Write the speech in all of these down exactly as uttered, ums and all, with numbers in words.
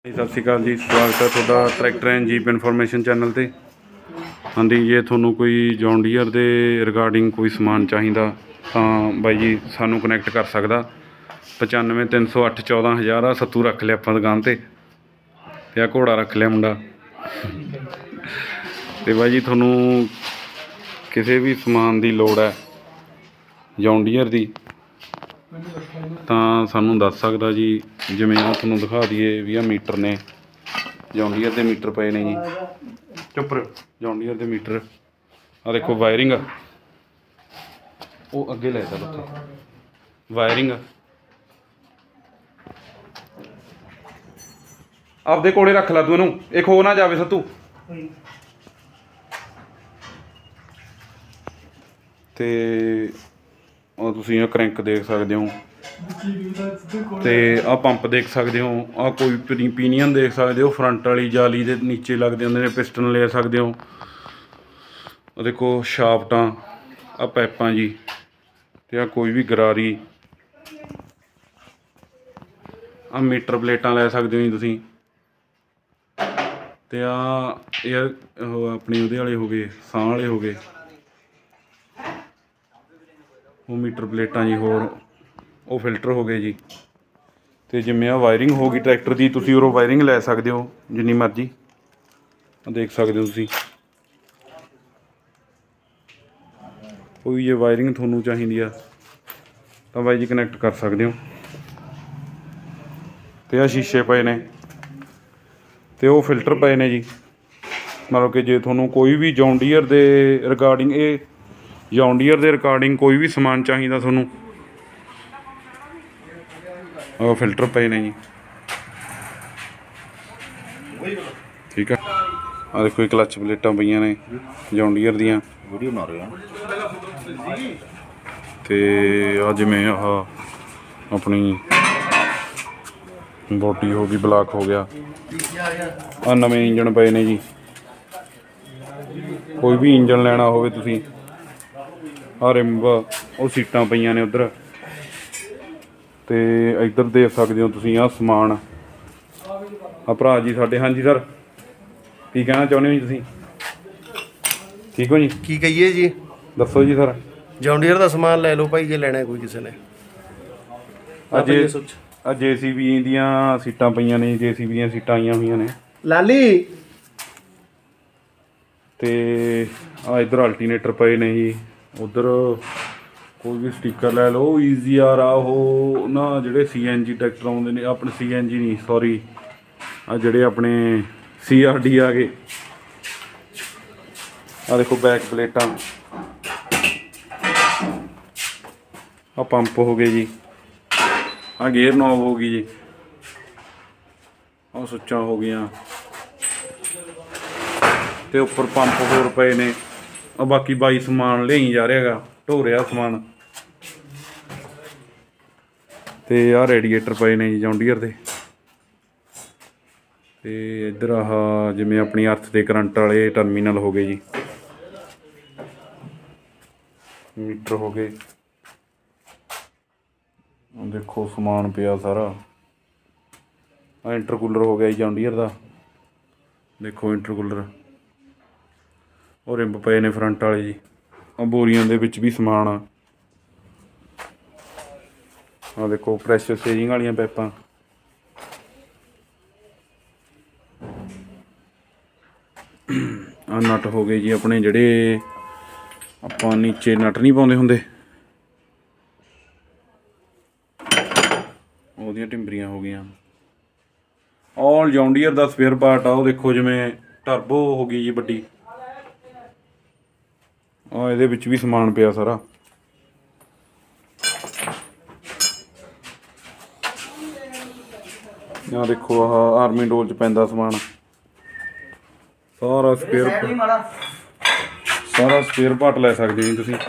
सत श्री अकाल जी, स्वागत है थोड़ा tractor and jeep information channel पर। हाँ जी, जे थोनों कोई जॉन डीयर के रिगार्डिंग कोई समान चाहिए तो बाई जी सानू कनैक्ट कर सकता। पचानवे तीन सौ अठ चौदह हज़ार आ सत्तू रख लिया आप दुकान पर, तो आ घोड़ा रख लिया मुंडा। तो बाई जी थोनों किसी भी समान की लोड़ है जॉन डीयर की तो सानू दस सकता जी। जिमें आ थोनों दिखा दिए भी आ मीटर ने जॉन डीयर के मीटर पे ने जी। चुप जॉन डीयर के मीटर आ देखो वायरिंग वो अगे ले चल उत्थे वायरिंग आपदे कोले रख ला तू इनू, ये खो ना जावे सत्तू। ते तुसीं क्रैंक देख सकते हो, तो आ पंप देख सकते हो, आ कोई पीनियन देख सकते हो, फ्रंट वाली जाली के नीचे लगते होंगे ने पिस्टन ले सकते हो। देखो शाफ्टां आ पैपां जी, तो आ कोई भी गरारी आ मीटर प्लेटां ले सकते हो जी तुसीं। ते आ एयर अपने उहदे वाले हो गए साह वाले हो गए वो मीटर प्लेटां जी, होर वो फिल्टर हो गए जी। तो जिमें आ वायरिंग होगी ट्रैक्टर की, तुसीं उरों वायरिंग लै सकते हो जिन्नी मर्जी देख सकते हो तुसीं। कोई जे वायरिंग थोनों चाहिए आ तो बाई जी कनैक्ट कर सकते हो। तो आ शीशे पे ने, तो वो फिल्टर पे ने जी। मतलब कि जे थोनों कोई भी जॉन डीयर के रिगार्डिंग ये जॉन डीयर के रिगार्डिंग कोई भी समान चाहिए थोनों वो फिल्टर पे ने जी। ठीक है, आ देखो क्लच प्लेटां पईयां ने जॉन डीयर दियां। वीडियो बना रहे हैं तो अज में आह अपनी बॉडी हो गई, ब्लॉक हो गया। आ नवे इंजन पे ने जी। कोई भी इंजन लेना हो तुसीं आ रिंब वो सीटां पईयां ने उधर, तो इधर देख सकते हो तुसीं आ समान आ भरा जी साडे। हाँ जी सर, की कहना चाहुंदे हो जी तुसीं? ठीक हो जी? की कहिए जी, दसो जी सर। जॉन डीयर का समान ले लो भाई जे लेना है कोई किसी ने। अजे आ जे सी बी दियां सीटां पईयां ने, जे सी बी दियां सीटां आईयां होईयां ने लाली। ते आ इधर अल्टीनेटर पे ने जी। उधर कोई भी स्टिकर लै लो। ईजी आर आ वो ना जेह्ड़े सी एन जी ट्रैक्टर आउंदे ने, अपने सी एन जी नहीं सॉरी आ जेह्ड़े अपने सी आर डी आ गए। आ देखो बैक प्लेटां, आ पंप हो गए जी, आ गेयर नॉब हो गई जी, आ सुच्चां हो गई, तो उपर पंप होर पे ने। बाकी बाई समान लेई जा रहा है, ढो रहा समान। तो आ रेਡੀਏਟਰ पे ने जी जॉन डीयर के। तो इधर आह जिमें अपनी अर्थ के करंट वाले टर्मीनल हो गए जी, मीटर हो गए। देखो समान पिया सारा। आ इंटरकूलर हो गया जी जॉन डीयर का। देखो इंटरकूलर और रिंब पे ने फ्रंट वाले जी। आ बोरियां दे विच भी समान आ। आ देखो प्रैशर सेजिंग वाली पैपां। आ नट हो गए जी अपने जेह्ड़े आपां नीचे नट नहीं पाउंदे हुंदे, ओहदियां टिम्बरियां हो गईयां। ऑल जॉन डीयर का स्पेयर पार्ट आ। वो देखो जिमें टर्बो हो गई जी बड्डी, आ इहदे विच भी समान पिया सारा। आ देखो आह आर्मी डोल च पैंदा समान सारा स्पेयर सारा स्पेयर पार्ट ले सकते जी तुसीं।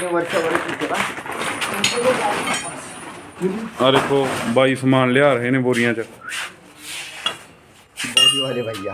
आ देखो बाई समान लिया रहे ने बोरियां च। भैया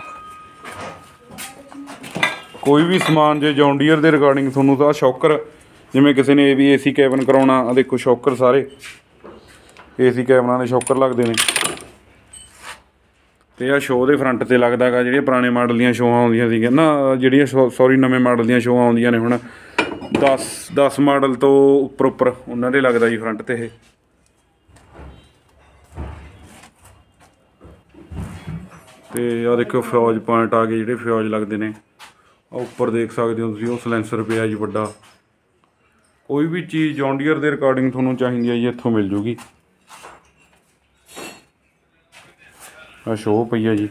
कोई भी समान जो जॉन डीयर के रिगार्डिंग थोनों तो शॉकर जिमें किसी ने भी ए सी कैबन कराउणा, देखो शॉकर सारे ए सी कैबना के शॉकर लगते हैं। ਤੇ ਆ ਸ਼ੋਅ ਦੇ ਫਰੰਟ ਤੇ ਲੱਗਦਾ ਗਾ, ਜਿਹੜੀਆਂ ਪੁਰਾਣੇ ਮਾਡਲ ਦੀਆਂ ਸ਼ੋਆਂ ਆਉਂਦੀਆਂ ਸੀਗੀਆਂ ਨਾ, ਜਿਹੜੀਆਂ ਸੌਰੀ ਨਵੇਂ ਮਾਡਲ ਦੀਆਂ ਸ਼ੋਆਂ ਆਉਂਦੀਆਂ ਨੇ ਹੁਣ ਦਸ ਦਸ ਮਾਡਲ ਤੋਂ ਉੱਪਰ ਉੱਪਰ ਉਹਨਾਂ ਦੇ ਲੱਗਦਾ ਜੀ ਫਰੰਟ ਤੇ ਇਹ। ਤੇ ਆ ਦੇਖੋ ਫਿਊਜ਼ ਪੁਆਇੰਟ ਆ ਗਏ, ਜਿਹੜੇ ਫਿਊਜ਼ ਲੱਗਦੇ ਨੇ ਆ ਉੱਪਰ ਦੇਖ ਸਕਦੇ ਹੋ ਤੁਸੀਂ, ਉਹ ਸਲੈਂਸਰ ਪਿਆ ਜੀ ਵੱਡਾ। ਕੋਈ ਵੀ ਚੀਜ਼ ਜੌਨ ਡੀਅਰ ਦੇ ਰਿਕਾਰਡਿੰਗ ਤੁਹਾਨੂੰ ਚਾਹੀਦੀ ਹੈ ਜੀ ਇੱਥੋਂ ਮਿਲ ਜੂਗੀ। ਆ ਸ਼ੋਅ ਪਈ ਆ ਜੀ,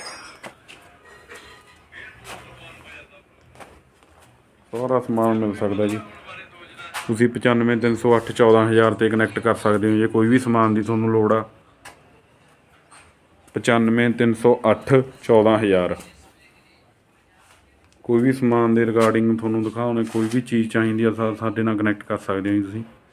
ਸਾਰਾ ਸਮਾਨ ਮਿਲ ਸਕਦਾ ਜੀ। ਤੁਸੀਂ ਪਚਾਨਵੇਂ ਤਿੰਨ ਸੌ ਅੱਠ ਚੌਦਾਂ ਹਜ਼ਾਰ 'ਤੇ ਕਨੈਕਟ ਕਰ ਸਕਦੇ ਹੋ ਜੇ ਕੋਈ ਵੀ ਸਮਾਨ ਦੀ ਤੁਹਾਨੂੰ ਲੋੜ ਆ। ਪਚਾਨਵੇਂ ਤਿੰਨ ਸੌ ਅੱਠ ਚੌਦਾਂ ਹਜ਼ਾਰ। ਕੋਈ ਵੀ ਸਮਾਨ ਦੇ ਰਿਗਾਰਡਿੰਗ ਤੁਹਾਨੂੰ ਦਿਖਾਉਣੇ, ਕੋਈ ਵੀ ਚੀਜ਼ ਚਾਹੀਦੀ ਆ ਸਾਡੇ ਨਾਲ ਕਨੈਕਟ ਕਰ ਸਕਦੇ ਹੋ ਜੀ ਤੁਸੀਂ।